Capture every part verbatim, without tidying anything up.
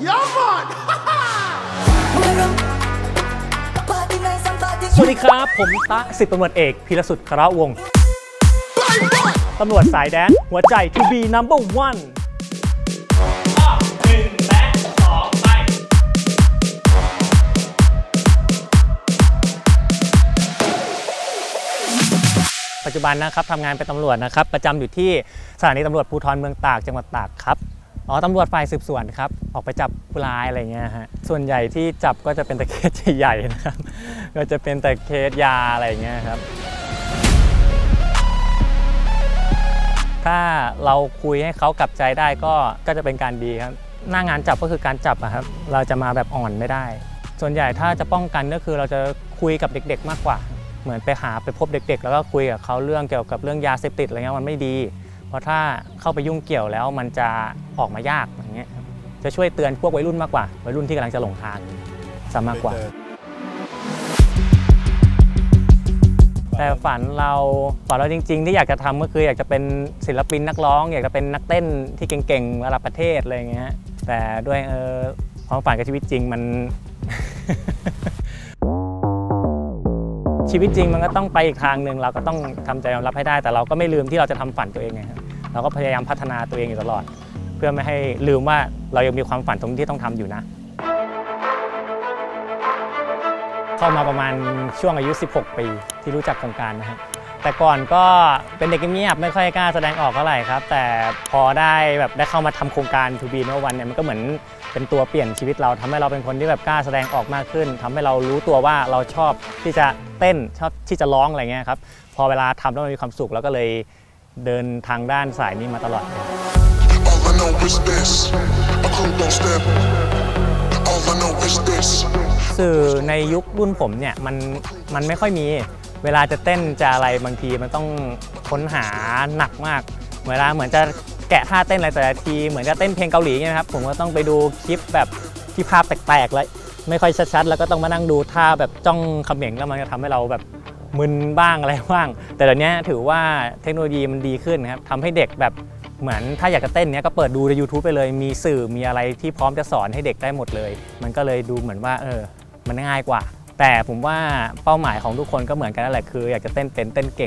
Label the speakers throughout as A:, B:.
A: สวัสดีครับผมตะสิบตำรวจเอกพีรสุทธิ์คระวงศ์ตำรวจสายแดนหัวใจ to be number one หนึ่งและสองไปปัจจุบันนะครับทำงานเป็นตำรวจนะครับประจำอยู่ที่สถานีตำรวจภูธรเมืองตากจังหวัดตากครับอ๋อตำรวจฝ่ายสืบสวนครับออกไปจับผู้ร้ายอะไรเงี้ยฮะส่วนใหญ่ที่จับก็จะเป็นแต่เคสใหญ่ๆนะครับก็จะเป็นแต่เคสยาอะไรเงี้ยครับถ้าเราคุยให้เขากลับใจได้ก็ก็จะเป็นการดีครับหน้างานจับก็คือการจับอะครับเราจะมาแบบอ่อนไม่ได้ส่วนใหญ่ถ้าจะป้องกันก็คือเราจะคุยกับเด็กๆมากกว่าเหมือนไปหาไปพบเด็กๆแล้วก็คุยกับเขาเรื่องเกี่ยวกับเรื่องยาเสพติดอะไรเงี้ยมันไม่ดีเพราะถ้าเข้าไปยุ่งเกี่ยวแล้วมันจะออกมายากอย่างเงี้ยจะช่วยเตือนพวกวัยรุ่นมากกว่าวัยรุ่นที่กำลังจะหลงทางซะมากกว่าแต่ฝันเราฝันเราจริงๆที่อยากจะทำก็คืออยากจะเป็นศิลปินนักร้องอยากจะเป็นนักเต้นที่เก่งๆระดับประเทศอะไรเงี้ยแต่ด้วยเออความฝันกับชีวิตจริงมัน ชีวิตจริงมันก็ต้องไปอีกทางหนึ่งเราก็ต้องทำใจยอมรับให้ได้แต่เราก็ไม่ลืมที่เราจะทำฝันตัวเองไงครับเราก็พยายามพัฒนาตัวเองอยู่ตลอดเพื่อไม่ให้ลืมว่าเรายังมีความฝันตรงที่ต้องทำอยู่นะเข้ามาประมาณช่วงอายุสิบหกปีที่รู้จักโครงการนะครับแต่ก่อนก็เป็นเด็กเงียบไม่ค่อยกล้าแสดงออกเท่าไหร่ครับแต่พอได้แบบได้เข้ามาทำโครงการ to be number one เนี่ยมันก็เหมือนเป็นตัวเปลี่ยนชีวิตเราทำให้เราเป็นคนที่แบบกล้าแสดงออกมากขึ้นทำให้เรารู้ตัวว่าเราชอบที่จะเต้นชอบที่จะร้องอะไรเงี้ยครับพอเวลาทำแล้วมันมีความสุขแล้วก็เลยเดินทางด้านสายนี้มาตลอดสื่อในยุครุ่นผมเนี่ยมันมันไม่ค่อยมีเวลาจะเต้นจะอะไรบางทีมันต้องค้นหาหนักมากเวลาเหมือนจะแกะท่าเต้นอะไรแต่ละทีเหมือนจะเต้นเพลงเกาหลีเนี่ยครับผมก็ต้องไปดูคลิปแบบที่ภาพแตกๆแล้วไม่ค่อยชัดๆแล้วก็ต้องมานั่งดูท่าแบบจ้องเขม่งแล้วมันจะทำให้เราแบบมึนบ้างอะไรบ้างแต่เดี๋ยวนี้ถือว่าเทคโนโลยีมันดีขึ้นครับทำให้เด็กแบบเหมือนถ้าอยากจะเต้นเนี้ยก็เปิดดูใน ยูทูบ ไปเลยมีสื่อมีอะไรที่พร้อมจะสอนให้เด็กได้หมดเลยมันก็เลยดูเหมือนว่าเออมันง่ายกว่าแต่ผมว่าเป้าหมายของทุกคนก็เหมือนกันนั่นแหละคืออยากจะเต้นเป็นเต้นเก่ง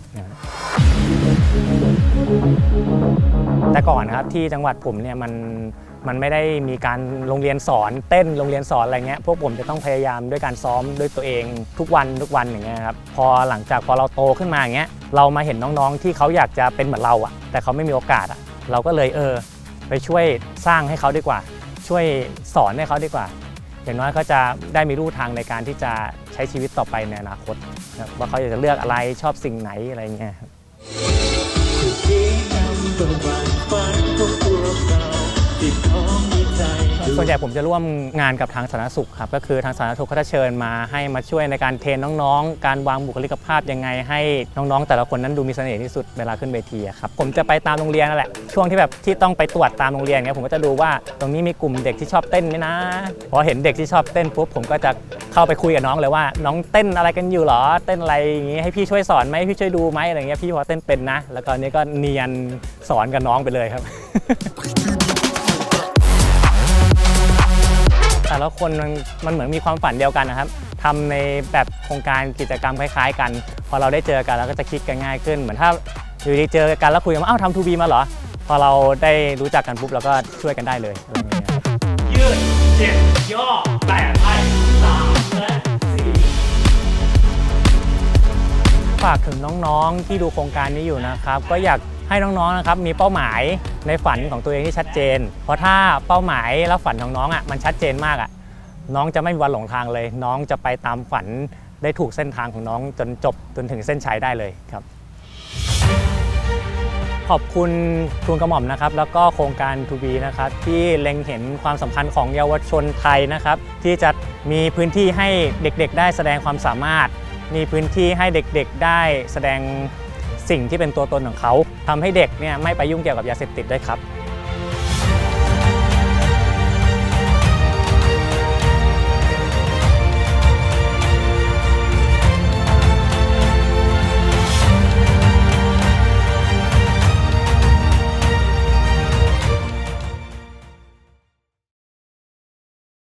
A: แต่ก่อนนะครับที่จังหวัดผมเนี่ยมันมันไม่ได้มีการโรงเรียนสอนเต้นโรงเรียนสอนอะไรเงี้ยพวกผมจะต้องพยายามด้วยการซ้อมด้วยตัวเองทุกวันทุกวันอย่างเงี้ยครับพอหลังจากพอเราโตขึ้นมาอย่างเงี้ยเรามาเห็นน้องๆที่เขาอยากจะเป็นเหมือนเราอะแต่เขาไม่มีโอกาสอะเราก็เลยเออไปช่วยสร้างให้เขาดีกว่าช่วยสอนให้เขาดีกว่าอย่างน้อยเขาจะได้มีรูทางในการที่จะใช้ชีวิตต่อไปในอนาคตนะว่าเขาอยากจะเลือกอะไรชอบสิ่งไหนอะไรเงี้ยครับส่วนใหญ่ผมจะร่วมงานกับทางสาธารณสุขครับก็คือทางสาธารณสุขเขาจะเชิญมาให้มาช่วยในการเทรนน้องๆการวางบุคลิกภาพยังไงให้น้องๆแต่ละคนนั้นดูมีเสน่ห์ที่สุดเวลาขึ้นเวทีครับผมจะไปตามโรงเรียนนั่นแหละช่วงที่แบบที่ต้องไปตรวจตามโรงเรียนเงี้ยผมก็จะดูว่าตรงนี้มีกลุ่มเด็กที่ชอบเต้นไหมนะพอเห็นเด็กที่ชอบเต้นปุ๊บผมก็จะเข้าไปคุยกับน้องเลยว่าน้องเต้นอะไรกันอยู่หรอเต้นอะไรอย่างงี้ให้พี่ช่วยสอนไหมพี่ช่วยดูไหมอะไรเงี้ยพี่พอเต้นเป็นนะแล้วก็นี้ก็เนียนสอนกับน้องไปเลยครับแต่ละคนมันมันเหมือนมีความฝันเดียวกันนะครับทำในแบบโครงการกิจกรรมคล้ายๆกันพอเราได้เจอกันเราก็จะคิดกันง่ายขึ้นเหมือนถ้าอยู่ดีเจอกันแล้วคุยกันว่าอ้าวทำ ทู บี มาเหรอพอเราได้รู้จักกันปุ๊บเราก็ช่วยกันได้เลยอะไรอย่างเงี้ยยืดเจ็ดย่อแปดไปสามและสี่ฝากถึงน้องๆที่ดูโครงการนี้อยู่นะครับก็อยากให้น้องๆนะครับมีเป้าหมายในฝันของตัวเองที่ชัดเจนเพราะถ้าเป้าหมายและฝันของน้องอ่ะมันชัดเจนมากอ่ะน้องจะไม่มีวันหลงทางเลยน้องจะไปตามฝันได้ถูกเส้นทางของน้องจนจบจนถึงเส้นชัยได้เลยครับขอบคุณทูลกระหม่อมนะครับแล้วก็โครงการ ทู บี นะครับที่เล็งเห็นความสำคัญของเยาวชนไทยนะครับที่จะมีพื้นที่ให้เด็กๆได้แสดงความสามารถมีพื้นที่ให้เด็กๆได้แสดงสิ่งที่เป็นตัวตนของเขาทำให้เด็กเนี่ยไม่ไปยุ่งเกี่ยวกับยาเสพติดด้วยครับ